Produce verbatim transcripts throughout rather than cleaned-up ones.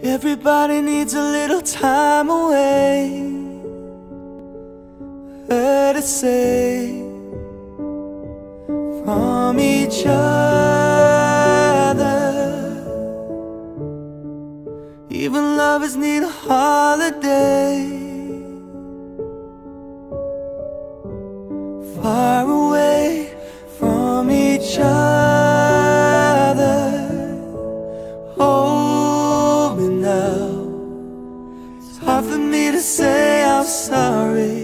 Everybody needs a little time away. Let us say from each other. Even lovers need a holiday. Far away from each other. Hold me now. It's hard for me to say I'm sorry.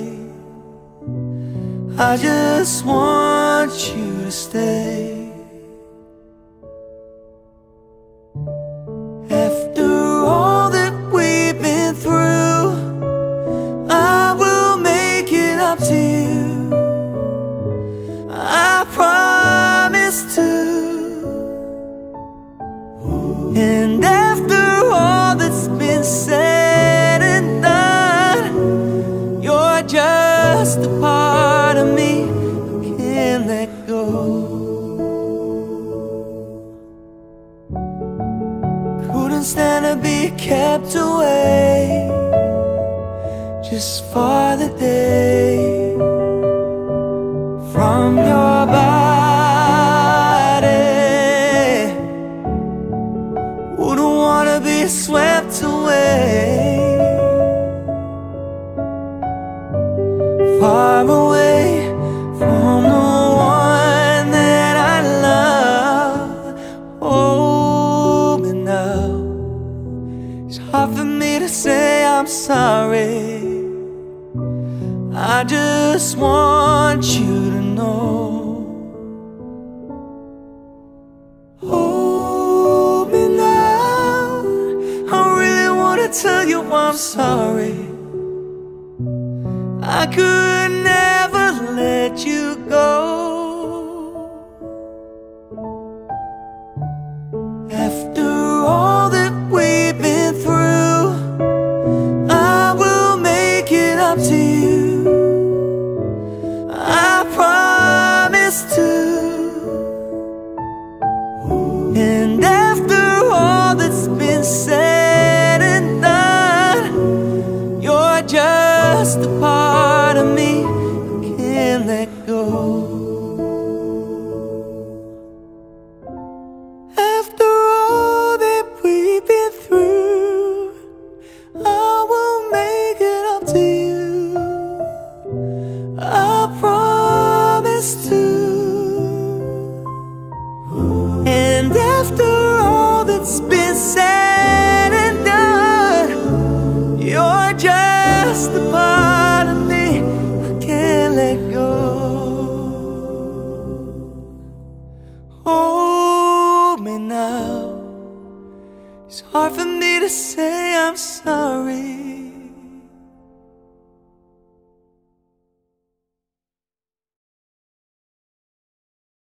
I just want you to stay. After all that we've been through, I will make it up to you. I promise to. And after all that's been said and done, you're just a part of me I can't let go. Couldn't stand to be kept away just for the day from your body. Wouldn't wanna be swept away. Far away from the one that I love. Hold me now. It's hard for me to say I'm sorry. I just want you to know. Hold me now. I really wanna tell you I'm sorry. I could never let you go. After all that we've been through, I will make it up to you. I promise to. And after all that's been said and done, you're just a part of me I can't let go. After all that we've been through, I will make it up to you. I promise to. And after all that's been said and done, you're just a part of me I can't let go. Hold me now. It's hard for me to say I'm sorry.